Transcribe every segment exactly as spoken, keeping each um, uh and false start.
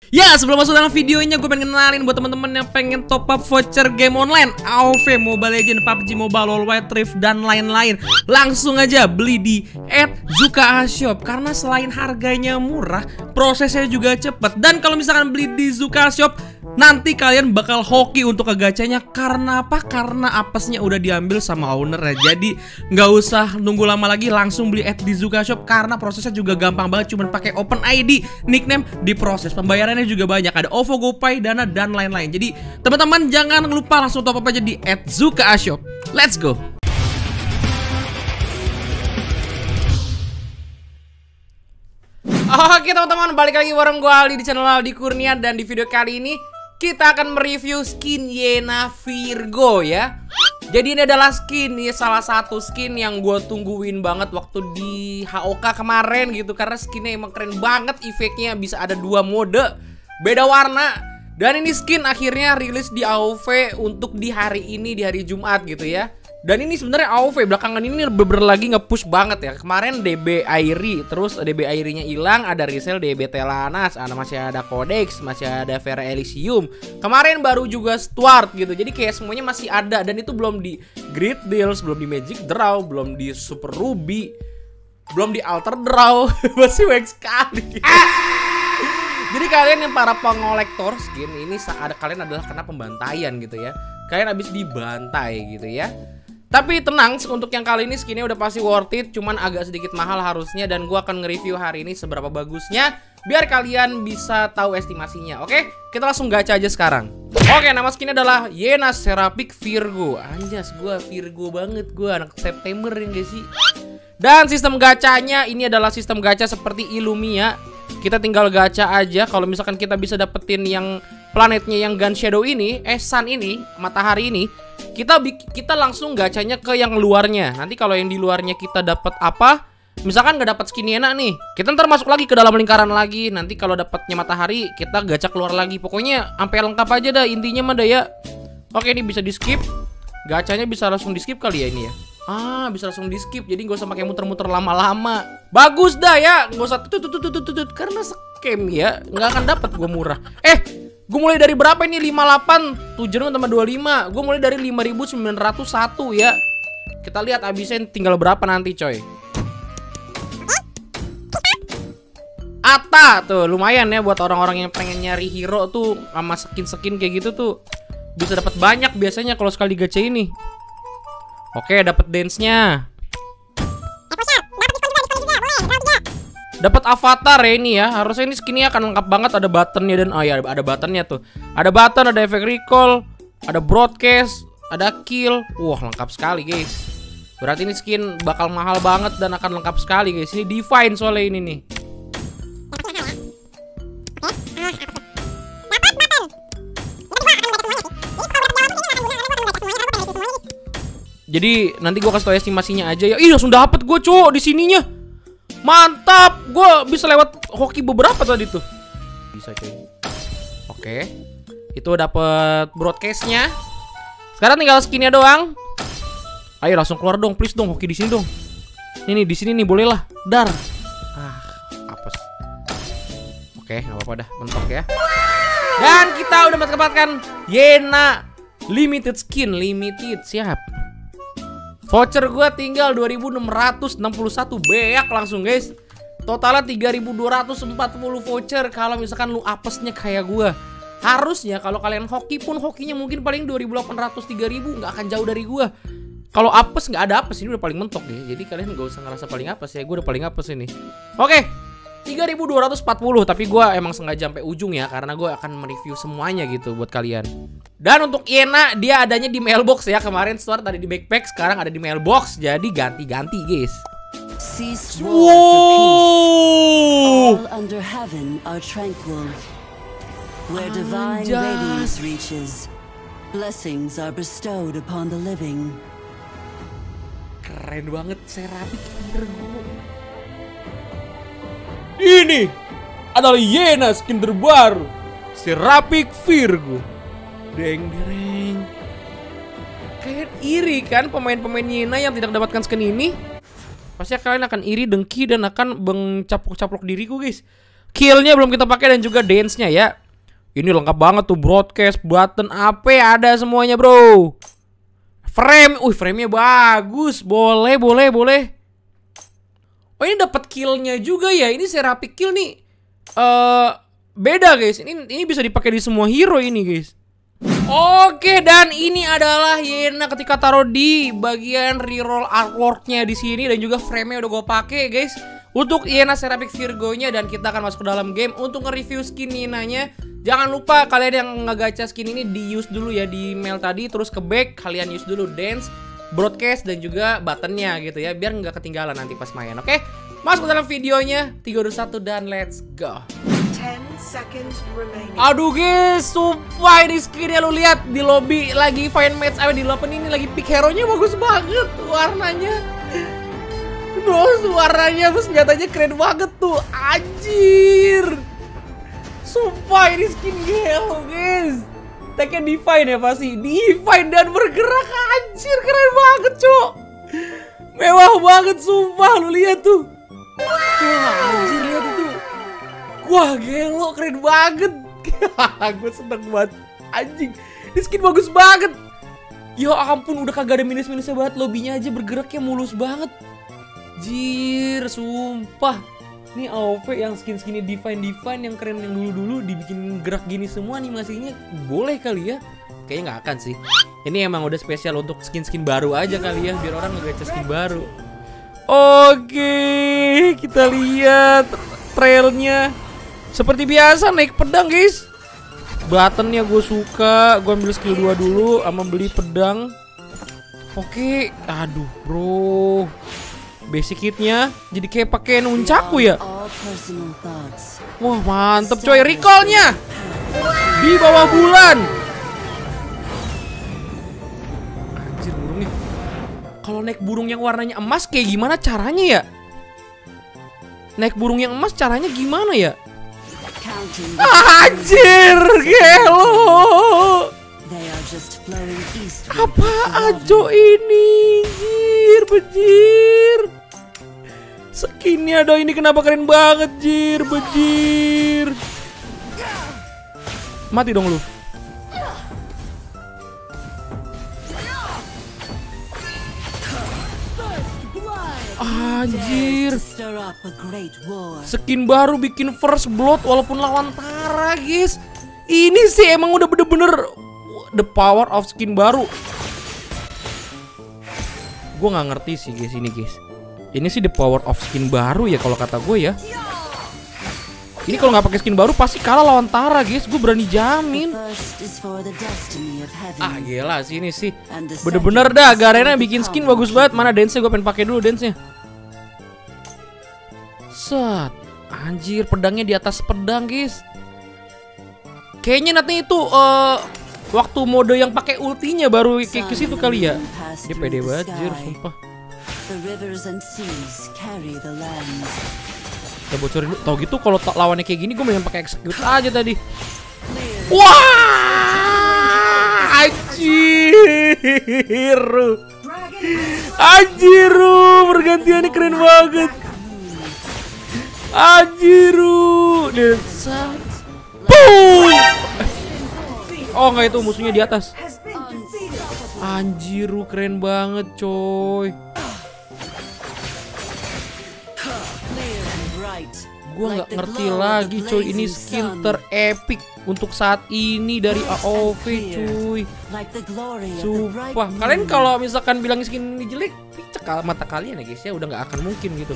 Ya, sebelum masuk dalam videonya, gue pengen kenalin buat teman-teman yang pengen top up voucher game online A O V, Mobile Legends, P U B G Mobile, LoL Wild Rift, dan lain-lain. Langsung aja beli di at Zuka Shop. Karena selain harganya murah, prosesnya juga cepet. Dan kalau misalkan beli di Zuka Shop, nanti kalian bakal hoki untuk ke gacanya. Karena apa? Karena apesnya udah diambil sama owner ya. Jadi nggak usah nunggu lama lagi, langsung beli at di Zuka Shop. Karena prosesnya juga gampang banget, cuman pakai Open I D, nickname, diproses. Pembayarannya juga banyak, ada OVO, GoPay, Dana, dan lain-lain. Jadi teman-teman jangan lupa langsung top up aja di at Zuka Shop. Let's go. Oke teman-teman, balik lagi bareng gue Aldi di channel Aldi Kurnia. Dan di video kali ini kita akan mereview skin Yena Virgo ya. Jadi ini adalah skin, ini salah satu skin yang gue tungguin banget waktu di H O K kemarin gitu. Karena skinnya emang keren banget, efeknya bisa ada dua mode, beda warna. Dan ini skin akhirnya rilis di A O V untuk di hari ini, di hari Jumat gitu ya. Dan ini sebenarnya A O V belakangan ini bener-bener lagi nge-push banget ya. Kemarin D B Airi, terus D B Airinya hilang, ada resell D B Telanas, ada masih ada Codex, masih ada Vera Elysium. Kemarin baru juga Stuart gitu. Jadi kayak semuanya masih ada, dan itu belum di Great Deals, belum di Magic Draw, belum di Super Ruby, belum di Alter Draw. Masih weak sekali. Jadi kalian yang para pengolektor skin ini, saat kalian adalah kena pembantaian gitu ya. Kalian habis dibantai gitu ya. Tapi tenang, untuk yang kali ini skinnya udah pasti worth it, cuman agak sedikit mahal harusnya. Dan gue akan nge-review hari ini seberapa bagusnya, biar kalian bisa tahu estimasinya. Oke, kita langsung gacha aja sekarang. Oke, nama skinnya adalah Yena Seraphic Virgo. Anjas, gue Virgo banget, gue anak September ya guys sih. Dan sistem gacanya ini adalah sistem gacha seperti Illumia. Kita tinggal gacha aja. Kalau misalkan kita bisa dapetin yang planetnya yang Gun Shadow ini, eh Sun ini, matahari ini, kita kita langsung gacanya ke yang luarnya. Nanti kalau yang di luarnya kita dapat apa, misalkan nggak dapat skin Yena nih, kita ntar masuk lagi ke dalam lingkaran lagi. Nanti kalau dapatnya matahari, kita gacha keluar lagi. Pokoknya sampai lengkap aja dah intinya mah dah ya. Oke, ini bisa di skip. Gacanya bisa langsung di skip kali ya ini ya. Ah, bisa langsung di skip, jadi nggak usah pakai muter-muter lama-lama. Bagus dah ya, nggak usah tutut tutut tutut karena scam ya, nggak akan dapat gue murah. Eh, gue mulai dari berapa ini? lima puluh delapan, tujuh tambah dua puluh lima. Gue mulai dari lima ribu sembilan ratus satu ya. Kita lihat habisnya tinggal berapa nanti coy. Ata tuh lumayan ya buat orang-orang yang pengen nyari hero tuh sama skin-skin kayak gitu tuh. Bisa dapat banyak biasanya kalau sekali gacha ini. Oke, dapat dance-nya. Dapat avatar ya ini ya. Harusnya ini skinnya akan lengkap banget, ada buttonnya dan oh ya ada buttonnya tuh. Ada button, ada efek recall, ada broadcast, ada kill. Wah, lengkap sekali guys. Berarti ini skin bakal mahal banget dan akan lengkap sekali guys. Ini divine soalnya ini nih. Jadi nanti gue kasih tau estimasinya aja ya. Ih, langsung dapet gue cowok di sininya. Mantap, gue bisa lewat hoki beberapa tadi tuh. Bisa coy. Oke, itu dapet broadcastnya. Sekarang tinggal skinnya doang. Ayo langsung keluar dong, please dong, hoki di sini dong. Ini di sini nih, boleh lah. Dar. Ah, apes. Oke, nggak apa-apa dah, mentok ya. Dan kita udah mendapatkan Yena limited skin, limited siap. Voucher gue tinggal dua ribu enam ratus enam puluh satu, beak langsung guys. Totalnya tiga ribu dua ratus empat puluh voucher. Kalau misalkan lu apesnya kayak gue, harusnya kalau kalian hoki pun hokinya mungkin paling dua ribu delapan ratus tiga ribu, nggak akan jauh dari gue. Kalau apes nggak ada apes, ini udah paling mentok ya. Jadi kalian gak usah ngerasa paling apes ya, gue udah paling apes ini. Oke, tiga ribu dua ratus empat puluh, tapi gue emang sengaja sampai ujung ya, karena gue akan mereview semuanya gitu buat kalian. Dan untuk Yena, dia adanya di mailbox ya. Kemarin store tadi di backpack, sekarang ada di mailbox. Jadi ganti-ganti guys. Wow. Keren banget Seraphic Virgo. Ini adalah Yena skin terbaru Seraphic Virgo. Deng deng. Kayak iri kan pemain-pemain Yena yang tidak mendapatkan skin ini. Pasti kalian akan iri, dengki, dan akan mencaplok-caplok diriku guys. Skillnya belum kita pakai dan juga dance-nya ya. Ini lengkap banget tuh, broadcast, button, A P ada semuanya bro. Frame, wih frame-nya bagus. Boleh, boleh, boleh. Oh ini dapat kill-nya juga ya. Ini Seraphic Kill nih. Uh, beda guys. Ini ini bisa dipakai di semua hero ini guys. Oke, dan ini adalah Yena ketika taruh di bagian reroll artworknya di sini dan juga frame-nya udah gue pakai guys. Untuk Yena Seraphic Virgo-nya, dan kita akan masuk ke dalam game untuk nge-review skin Yenanya. Jangan lupa kalian yang ngegacha skin ini di use dulu ya di mail tadi, terus ke back kalian use dulu dance, broadcast dan juga buttonnya gitu ya, biar nggak ketinggalan nanti pas main. Oke, masuk ke dalam videonya. Tiga, dua, satu dan let's go. Aduh guys, sumpah ini skinnya lu lihat di lobby lagi find match ayo di delapan ini lagi pick hero-nya bagus banget warnanya. Bos, warnanya terus senjatanya keren banget tuh. Anjir. Sumpah ini skin gelo guys. Tag-nya Divine ya pasti. Divine dan bergerak, anjir keren banget cok. Mewah banget sumpah, lu lihat tuh. Wah, anjir lihat itu. Wah gelo keren banget. Gue seneng banget. Anjing, ini skin bagus banget. Ya ampun, udah kagak ada minus-minusnya banget. Lobbynya aja bergeraknya mulus banget. Jir, sumpah. Ini A O V yang skin-skinnya Divine-Divine yang keren yang dulu-dulu dibikin gerak gini semua animasinya. Boleh kali ya? Kayaknya nggak akan sih. Ini emang udah spesial untuk skin-skin baru aja kali ya, biar orang ngegacha skin baru. Oke, kita lihat trailnya. Seperti biasa naik pedang guys. Buttonnya gue suka. Gue ambil skill dua dulu sama beli pedang. Oke, aduh bro. Basic hitnya jadi kayak pakai nunchaku ya. Wah mantep coy, recallnya di bawah bulan. Anjir burungnya. Kalau naik burung yang warnanya emas kayak gimana caranya ya? Naik burung yang emas caranya gimana ya? Anjir gelo. Apa ajo ini? Jir, bejir. Skinnya ada ini kenapa keren banget, jir, bejir. Mati dong lu. Anjir. Skin baru bikin first blood walaupun lawan Tara, guys. Ini sih emang udah bener-bener the power of skin baru. Gue nggak ngerti sih guys ini guys. Ini sih the power of skin baru ya kalau kata gue ya. Ini kalau nggak pakai skin baru pasti kalah lawan Tara guys. Gue berani jamin. Ah gila sih ini sih. Bener-bener dah Garena bikin skin bagus banget. Mana dance-nya, gue pengen pakai dulu dance-nya. Set. Anjir pedangnya di atas pedang guys. Kayaknya nanti itu uh, waktu mode yang pakai ultinya baru kayak ke situ kali ya. Dia pede banget, jir, sumpah. Kita bocorin dulu. Tau gitu kalau lawannya kayak gini gue mending pakai execute aja tadi. Wah! Anjir. Anjir, pergantiannya keren banget. Anjir. Desat. Boom! Oh enggak, itu musuhnya di atas. Anjir, keren banget coy. Gue nggak ngerti lagi coy, ini skill terepik untuk saat ini dari A O V cuy. Sumpah, kalian kalau misalkan bilang skin ini jelek, cekal mata kalian ya guys ya, udah nggak akan mungkin gitu.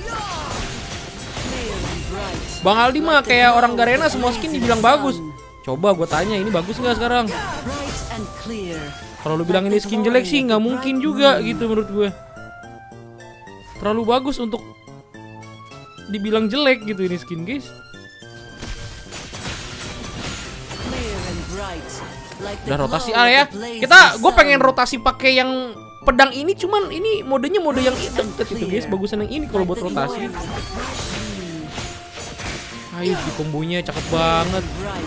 Bang Aldi mah kayak orang Garena semua skin dibilang bagus. Coba gue tanya ini bagus nggak sekarang? Kalau lu bilang ini skin jelek sih nggak mungkin juga gitu menurut gue. Terlalu bagus untuk dibilang jelek gitu ini skin guys. Udah rotasi area. Kita gue pengen rotasi pakai yang pedang ini, cuman ini modenya mode yang deket itu guys. Bagusan yang ini kalau buat rotasi. Ayo di kombonya cakep banget.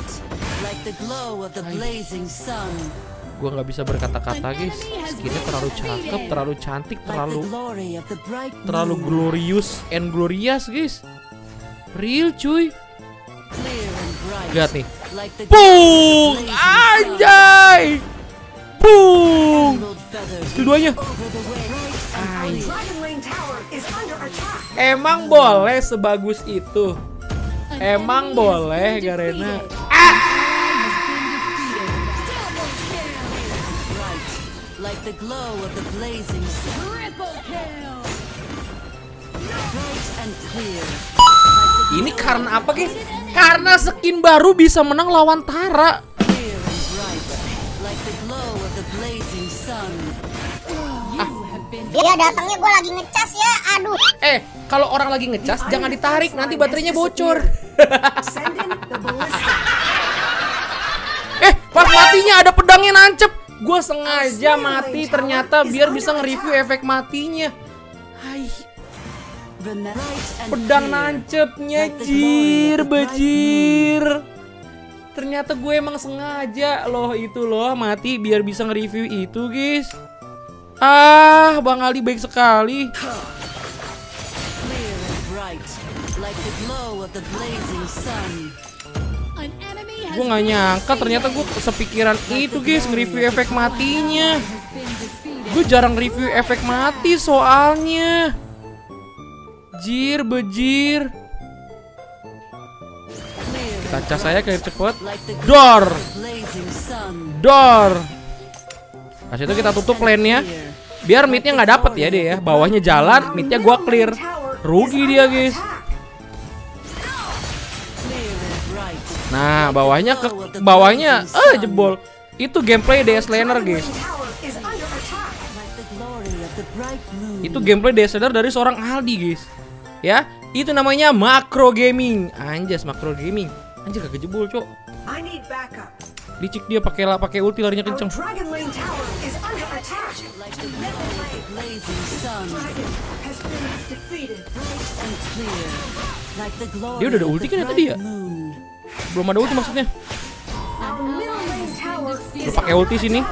Gue nggak bisa berkata-kata guys. Skinnya terlalu cakep, terlalu cantik, terlalu terlalu glorious and glorious guys. Real cuy. Lihat nih. Boom! Anjay! Boom! Keduanya. Emang boleh sebagus itu? Emang boleh, Garena? Ah! Ini karena apa, guys? Karena skin baru bisa menang lawan Tara. Ah. Dia datangnya gue lagi ngecas ya, aduh. Eh, kalau orang lagi ngecas jangan ditarik, nanti baterainya bocor. Eh, pas matinya ada pedangnya nancep. Gue sengaja mati ternyata biar bisa nge-review efek matinya. Hai. Pedang nancepnya, jir, bejir. Ternyata gue emang sengaja loh itu loh mati biar bisa nge-review itu, guys. Ah, Bang Ali baik sekali. Gue gak nyangka ternyata gue sepikiran itu, guys, nge-review efek matinya. Gue jarang review efek mati soalnya. Jir, bejir. Kita cas saya kayak cepet. Dor. Dor. Kasih itu kita tutup lane-nya. Biar mid-nya nggak dapet ya dia ya. Bawahnya jalan, mid-nya gua clear. Rugi dia, guys. Nah, bawahnya ke bawahnya eh jebol. Itu gameplay D S laner, guys. Itu gameplay D S laner dari seorang Aldi, guys. Ya, itu namanya makro gaming. Anjas makro gaming. Anjir kagak jebol, Cok. Dicik dia pakai lah pakai ulti larinya kenceng. Dia udah ada ulti kan ya tadi ya? Belum ada ulti maksudnya. Udah pakai ulti sini.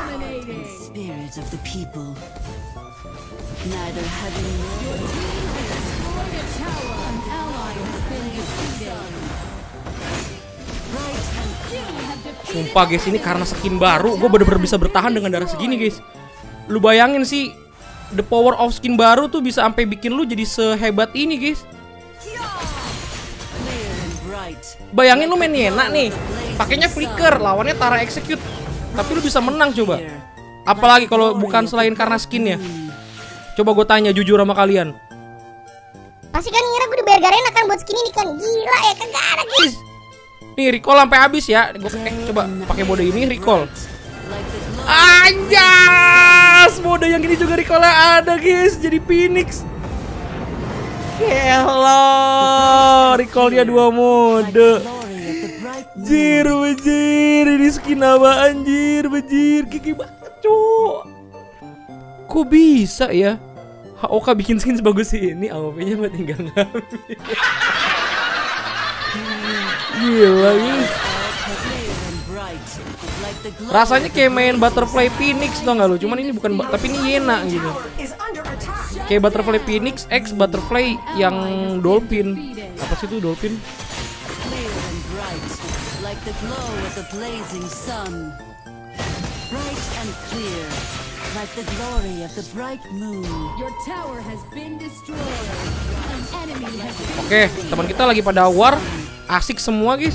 Sumpah guys, ini karena skin baru gue bener-bener bisa bertahan dengan darah segini, guys. Lu bayangin sih, the power of skin baru tuh bisa sampai bikin lu jadi sehebat ini, guys. Bayangin lu main Yena nih, pakainya flicker, lawannya Tara execute, tapi lu bisa menang coba. Apalagi kalau bukan selain karena skinnya. Coba gue tanya jujur sama kalian. Pasti kan ngira gue dibayar Garena kan buat skin ini kan. Gila ya, kagak ada, guys. Nih recall sampai habis ya. Gue eh, coba pakai mode ini recall. Anjas, mode yang ini juga recallnya ada, guys. Jadi Phoenix. Hello, recall dia dua mode. Jir, bejir, ini skin apa anjir, bejir, gigi banget, cuk. Kok bisa ya? H O K bikin skin sebagus ini, A W P-nya mah tinggal ngambil. Gila, guys. Rasanya kayak main Butterfly Phoenix tau gak lu? Cuman ini bukan, tapi ini Yena gitu. Kayak Butterfly Phoenix X Butterfly yang Dolphin. Apa sih itu Dolphin? Oke, teman kita lagi pada war. Asik semua, guys.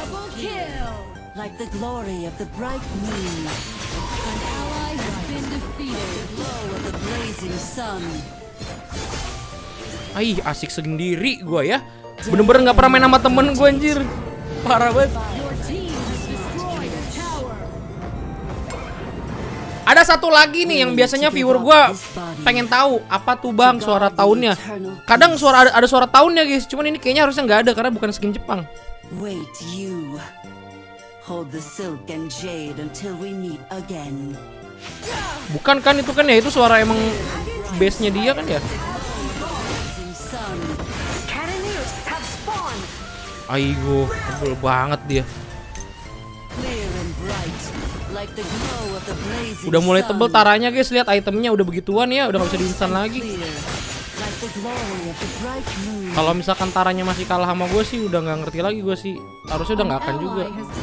Aih, asik sendiri gua ya. Bener-bener nggak pernah main sama temen gua, anjir. Parah banget. Ada satu lagi nih yang biasanya viewer gua pengen tahu apa tuh bang suara tahunnya. Kadang suara ada, ada suara tahunnya, guys. Cuman ini kayaknya harusnya nggak ada karena bukan skin Jepang. Wait, you. Hold the silk and jade until we meet again. Bukan kan itu kan ya, itu suara emang base-nya dia kan ya. Aigo, tebel banget dia. Udah mulai tebel taranya, guys. Lihat itemnya udah begituan ya, udah gak bisa diinstan lagi. Kalau misalkan Taranya masih kalah sama gue sih udah nggak ngerti lagi gue sih. Harusnya udah nggak akan juga.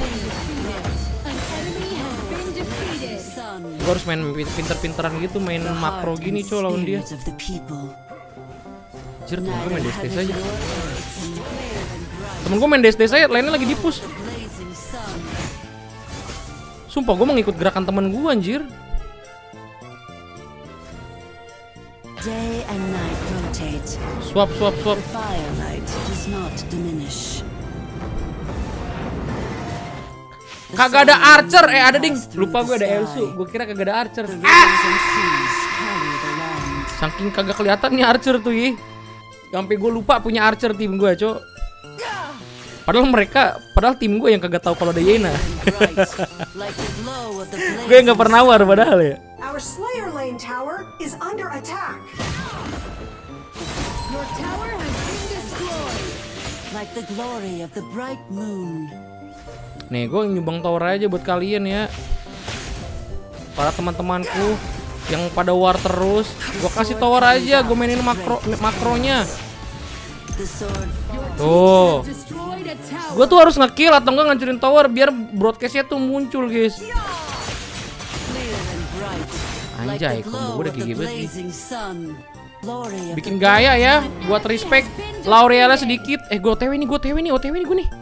Gue harus main pinter-pinteran gitu, main makro gini coy lawan dia. Anjir, temen gue main D S D saja. Temen gue main D S D saya, lainnya lagi di push. Sumpah gue mau ngikut gerakan temen gue anjir. Day and night rotate. Swap, swap, swap. The firelight does not diminish. Kagak ada Archer, eh ada ding. Lupa gue ada Elsu, gue kira kagak ada Archer. Ah! Saking kagak kelihatan nih Archer tuh ya. Sampai gue lupa punya Archer tim gue, cok. Padahal mereka, padahal tim gue yang kagak tahu kalau ada Yena. Gue nggak pernah war padahal ya. Our Slayer Lane tower is under attack. Your tower has been destroyed. Like the glory of the bright moon. Nih, gue nyumbang tower aja buat kalian ya. Para teman-temanku yang pada war terus, gue kasih tower aja, gue mainin makro makronya. Tuh, gue tuh harus ngekill atau enggak ngancurin tower biar broadcastnya tuh muncul guys. Anjay, combo gue udah gigi banget sih. Bikin gaya ya, buat respect. Laurelnya sedikit. Eh, gue O T W nih, gue O T W nih, O T W nih gue nih.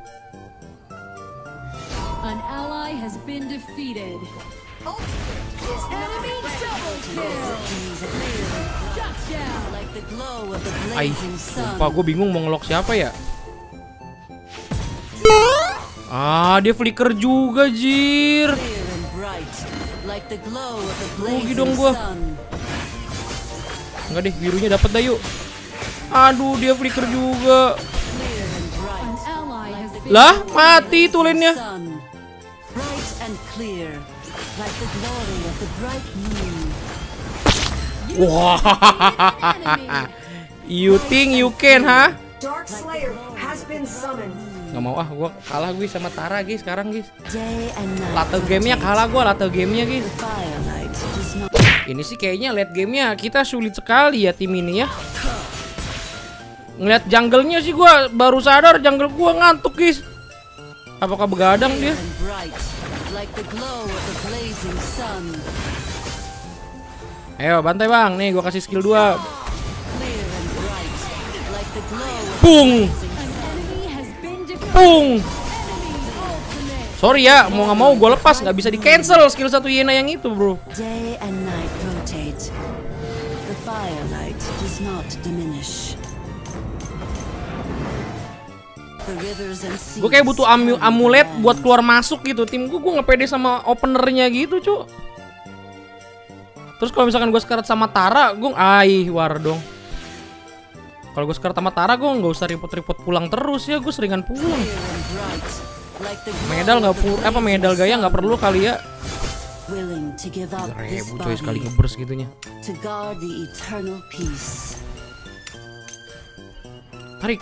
An ally has been defeated. Enemy double kill. Shut down. Ay, lupa gue bingung mau ngelok siapa ya. Ah, dia flicker juga jir. Rugi dong gua. Enggak deh, birunya dapat dah yuk. Aduh, dia flicker juga. Lah, mati tuh lainnya. Wah. You think you can, ha? Dark Slayer has been summoned. Gak mau ah, gue kalah gue sama Tara guys sekarang guys. Late gamenya kalah gue, late gamenya guys. Ini sih kayaknya late gamenya kita sulit sekali ya tim ini ya. Ngeliat jungle-nya sih gue baru sadar jungle gue ngantuk guys. Apakah begadang dia? Ayo bantai bang, nih gue kasih skill dua. Bung. Pung. Sorry ya, mau nggak mau gue lepas, nggak bisa di cancel skill satu Yena yang itu bro. Gue kayak butuh am amulet buat keluar masuk gitu. Tim gue gue nggak pede sama openernya gitu cu. Terus kalau misalkan gue sekarat sama Tara, gue ai war dong. Kalau gue sekarat sama Tara, gue nggak usah ribut-ribut pulang terus ya, gue seringan pulang. Medal nggak perlu, apa medal gaya nggak perlu kali ya. Rebu coy sekali ngebers gitunya. Tarik.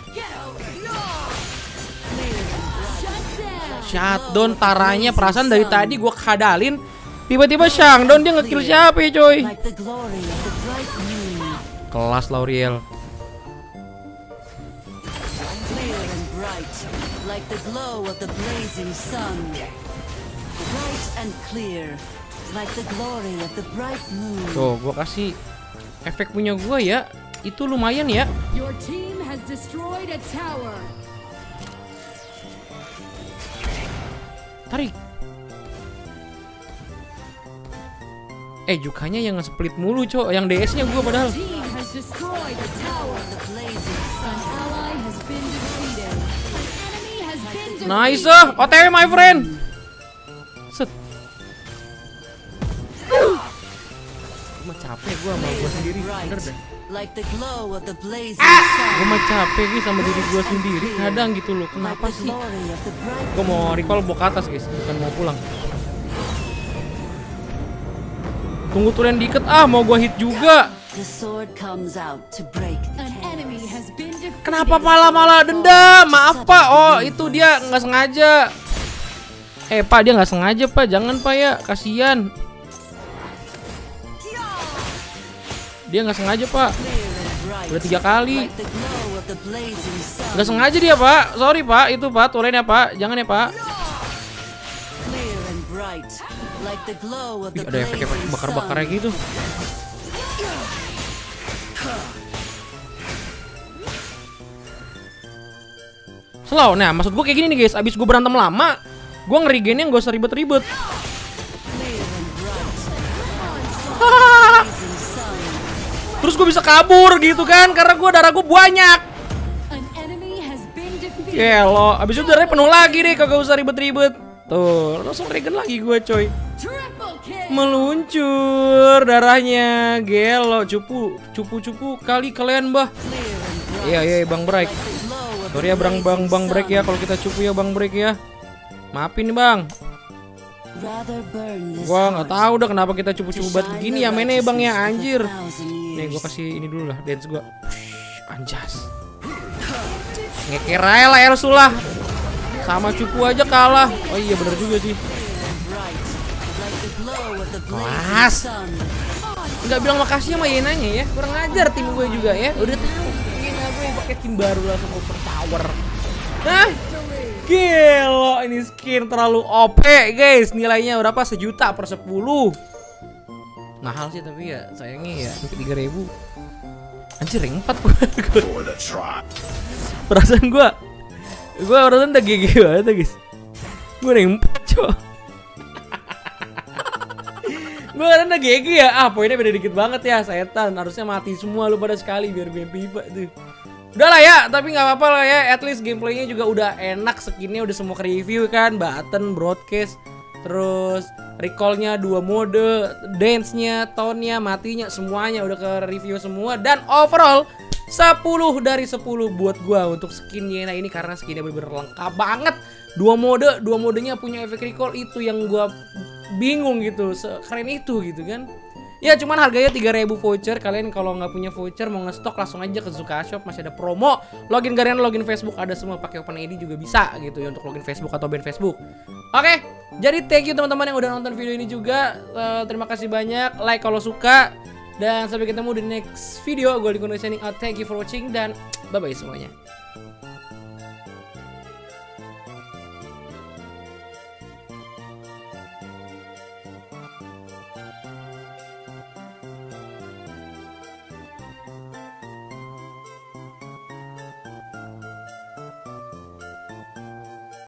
Shutdown Taranya, perasaan dari tadi gue kadalin, tiba-tiba shutdown dia ngekill siapa ya coy? Kelas Laurel. Like the glow of the blazing sun, bright and clear, like the glory of the bright moon. Tuh, gua kasih efek punya gua ya, itu lumayan ya. Your team has destroyed a tower. Tarik. Eh, Jukanya yang nge-split mulu, cok. Yang D S-nya gua padahal. Team has destroyed a tower. An ally has been defeated. Nice, O T W my friend. Set. Gue capek gue sama gue sendiri, bener deh. Ah! Gue mah capek guys sama diri gue sendiri kadang gitu loh. Kenapa sih? Gue mau recall bawa ke atas guys, bukan mau pulang. Tunggu tulen dikit ah, mau gue hit juga. Kenapa malah-malah dendam? Maaf pak, oh itu dia nggak sengaja. Eh pak, dia nggak sengaja pak, jangan pak ya, kasihan. Dia nggak sengaja pak. Udah tiga kali. Like the glow of the blazing sun. Nggak sengaja dia pak. Sorry pak, itu pak tulennya pak. Jangan ya pak. Clear and bright. Like the glow of Ih, the ada efek-efek blazing bakar-bakarnya sun. gitu. Slow. Nah maksud gue kayak gini nih guys. Abis gue berantem lama, gue ngerigennya gak usah ribet-ribet. Clear and bright. Hahaha. Blazing sun. Terus gue bisa kabur gitu kan, karena gue darah gue banyak. An enemy has been defeated. Gelo, abis itu darahnya penuh lagi deh, kagak usah ribet-ribet. Tuh, langsung regen lagi gue coy. Triple kill. Meluncur darahnya, gelo, cupu, cupu-cupu kali kalian bah. Clear and bright. Iya iya Bang Break. Like the glow of Sorry the ya Bang Bang blazing Bang Break ya sun. kalau kita cupu ya Bang Break ya. Maafin nih Bang. Rather burn this Gua nggak heart tahu dah kenapa kita cupu-cupu to banget shine begini the ya mainnya ya Bang ya righteousness of a anjir. thousand Nih years. gua kasih ini dulu lah dance gua. Anjas. Ngekerai lah Ersulah. Sama cupu aja kalah. Oh iya bener juga sih. Bright. Like the glow of the Kelas. blazing sun. Nggak bilang makasih sama Yenanya ya. Kurang ajar tim gue juga ya. Udah tahu. Yena gue pakai tim baru langsung overpower. Nah, gelo ini skin terlalu O P guys. Nilainya berapa? Sejuta per sepuluh. Mahal sih tapi ya sayangnya ya sampai tiga ribu. Anjir rank empat gue. Perasaan gue gue perasaan udah G G banget ya, guys. Gue rank empat coy. Gue kan udah G G ya. Ah poinnya beda dikit banget ya. Setan harusnya mati semua lu pada sekali biar gue pipa tuh. Udah lah ya, tapi nggak apa-apa lah ya. At least gameplaynya juga udah enak, skinnya udah semua ke review kan, button, broadcast, terus recallnya dua mode, dance-nya, tone-nya, matinya, semuanya udah ke review semua. Dan overall sepuluh dari sepuluh buat gua untuk skin Yena ini karena skinnya bener-bener lengkap banget. Dua mode, dua modenya punya efek recall, itu yang gua bingung gitu, keren itu gitu kan. Ya cuman harganya tiga ribu voucher. Kalian kalau nggak punya voucher mau ngestok langsung aja ke Zuka Shop, masih ada promo. Login Garena, login Facebook ada semua, pakai Open I D juga bisa gitu ya untuk login Facebook atau band Facebook. Oke, jadi thank you teman-teman yang udah nonton video ini juga. Uh, terima kasih banyak, like kalau suka, dan sampai ketemu di next video. Gue Liko signing out. Thank you for watching dan bye bye semuanya.